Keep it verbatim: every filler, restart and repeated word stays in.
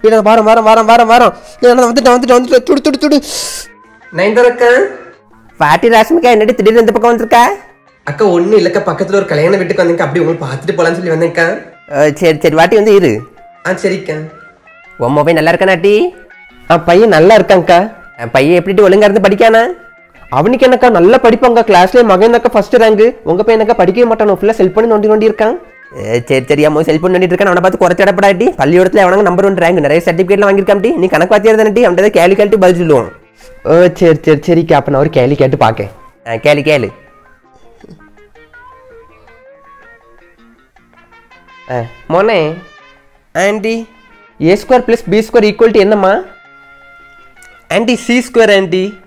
இல்லை வாரம் வாரம் வாரம் வாரம் வாரம் இல்லை வந்துட்டேன் வந்துட்டு வந்துட்டு துடு துடு துடு நைன்தரக்கா பாட்டி ராஷ்மிகா என்னடி திடீர்னு இந்த பக்கம் வந்திருக்கா? அக்கா ஒன்றும் இல்லைக்கா, பக்கத்தில் ஒரு கல்யாண வீட்டுக்கு வந்தேங்க்கா, அப்படி உங்களுக்கு பார்த்துட்டு போகலான்னு சொல்லி வந்தேங்க்கா. சரி சரி வாட்டி வந்து இரு. ஆ சரிக்கா. உன் மொபைல் நல்லா இருக்கானாட்டி? ஆ பையன் நல்லா இருக்காங்க்கா. பையன் எப்படிட்டு ஒழுங்கா இருந்து படிக்கானா? அவனுக்கு என்னக்கா நல்லா படிப்பாங்க, கிளாஸ்லேயே மகன் அக்கா ஃபர்ஸ்ட் ரேங்கு. உங்கள் பையன் அக்கா படிக்கவே மாட்டானோ, ஃபுல்லாக செல் பண்ணி நோண்டி நோண்டி இருக்கான். சரி சரி அம்மா செல்ஃபோன் பண்ணிட்டு இருக்கான். அவனை பார்த்து குறைச்சி இடப்படாட்டி பள்ளியோடத்தில் அவனுக்கு நம்பர் ஒன் ரேங்க் நிறைய சர்டிஃபிகேட்லாம் வாங்கியிருக்காண்டி. நீ கணக்கு பார்த்தியா தானே அவன்கிட்ட கேள்வி கேட்டு பதில் சொல்லுவோம். ஓ சரி சரி சரிக்கா, அப்போ நான் ஒரு கேள்வி கேட்டு பார்க்கேன். ஆ கேளு கேளு. ஆ மோனே and A square plus B square equal to என்னம்மா? And C square aunty.